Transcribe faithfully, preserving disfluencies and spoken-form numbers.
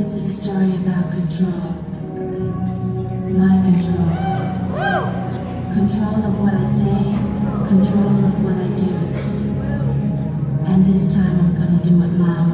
This is a story about control. My control. Control of what I say, control of what I do. And this time I'm gonna do it my way.